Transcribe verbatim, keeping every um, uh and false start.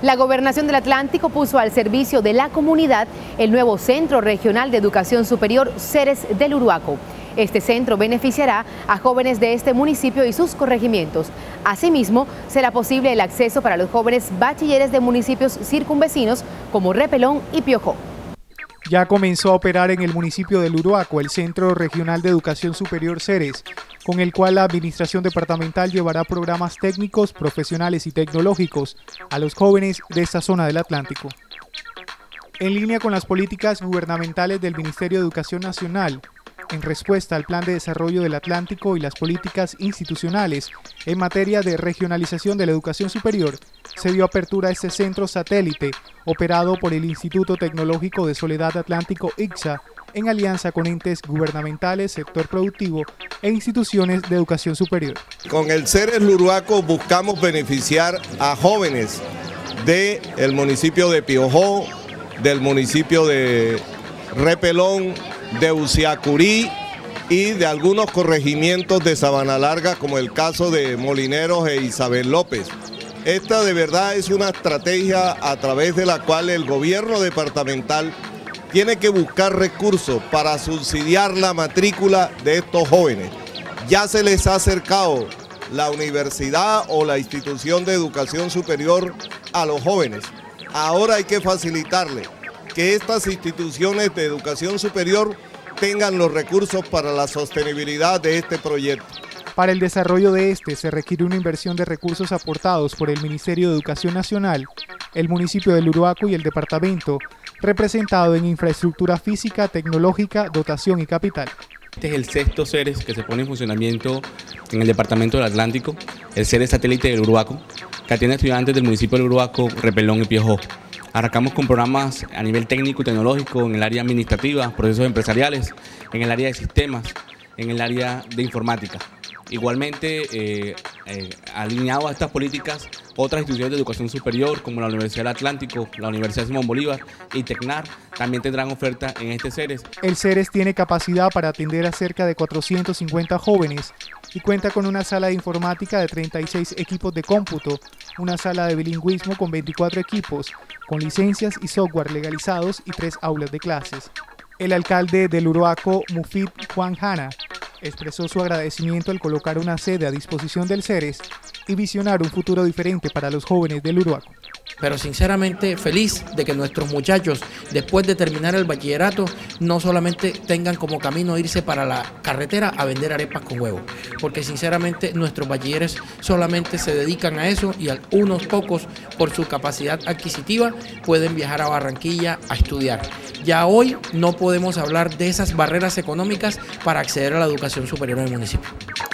La Gobernación del Atlántico puso al servicio de la comunidad el nuevo Centro Regional de Educación Superior Ceres del Uruaco. Este centro beneficiará a jóvenes de este municipio y sus corregimientos. Asimismo, será posible el acceso para los jóvenes bachilleres de municipios circunvecinos como Repelón y Piojó. Ya comenzó a operar en el municipio del Uruaco el Centro Regional de Educación Superior Ceres, con el cual la Administración Departamental llevará programas técnicos, profesionales y tecnológicos a los jóvenes de esta zona del Atlántico. En línea con las políticas gubernamentales del Ministerio de Educación Nacional, en respuesta al Plan de Desarrollo del Atlántico y las políticas institucionales en materia de regionalización de la educación superior, se dio apertura a este centro satélite operado por el Instituto Tecnológico de Soledad Atlántico I C S A en alianza con entes gubernamentales, sector productivo e instituciones de educación superior. Con el Ceres Uruaco buscamos beneficiar a jóvenes del municipio de Piojó, del municipio de Repelón, de Uciacurí y de algunos corregimientos de Sabana Larga, como el caso de Molineros e Isabel López. Esta de verdad es una estrategia a través de la cual el gobierno departamental tiene que buscar recursos para subsidiar la matrícula de estos jóvenes. Ya se les ha acercado la universidad o la institución de educación superior a los jóvenes. Ahora hay que facilitarle que estas instituciones de educación superior tengan los recursos para la sostenibilidad de este proyecto. Para el desarrollo de este se requiere una inversión de recursos aportados por el Ministerio de Educación Nacional, el municipio del Uruaco y el departamento, representado en infraestructura física, tecnológica, dotación y capital. Este es el sexto Ceres que se pone en funcionamiento en el departamento del Atlántico, el Ceres satélite del Uruaco, que atiende a estudiantes del municipio del Uruaco, Repelón y Piojó. Arrancamos con programas a nivel técnico y tecnológico en el área administrativa, procesos empresariales, en el área de sistemas, en el área de informática. Igualmente, eh, eh, alineado a estas políticas, otras instituciones de educación superior como la Universidad del Atlántico, la Universidad Simón Bolívar y Tecnar también tendrán oferta en este Ceres. El Ceres tiene capacidad para atender a cerca de cuatrocientos cincuenta jóvenes y cuenta con una sala de informática de treinta y seis equipos de cómputo, una sala de bilingüismo con veinticuatro equipos, con licencias y software legalizados y tres aulas de clases. El alcalde del Uruaco, Mufid Juan Jana, expresó su agradecimiento al colocar una sede a disposición del Ceres y visionar un futuro diferente para los jóvenes del Uruaco. Pero sinceramente feliz de que nuestros muchachos, después de terminar el bachillerato, no solamente tengan como camino irse para la carretera a vender arepas con huevo, porque sinceramente nuestros bachilleres solamente se dedican a eso y unos pocos, por su capacidad adquisitiva, pueden viajar a Barranquilla a estudiar. Ya hoy no podemos hablar de esas barreras económicas para acceder a la educación superior en el municipio.